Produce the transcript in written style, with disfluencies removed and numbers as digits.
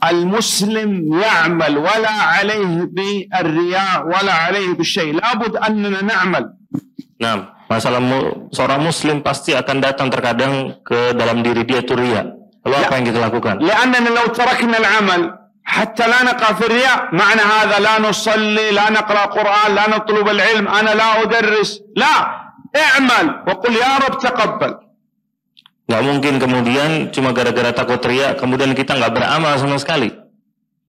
المسلم يعمل ولا عليه بالرياء ولا عليه بالشيء، لابد أننا نعمل. Nah, masalah seorang muslim pasti akan datang terkadang ke dalam diri dia itu riya. Lalu apa yang kita lakukan? لأننا لو تركنا العمل حتى لا نقع في الرياء، معنى هذا لا نصلي، لا نقرأ قرآن، لا نطلب العلم، أنا لا أدرس، لا، اعمل وقل يا رب تقبل. Nggak mungkin kemudian cuma gara-gara takut riya kemudian kita nggak beramal sama sekali.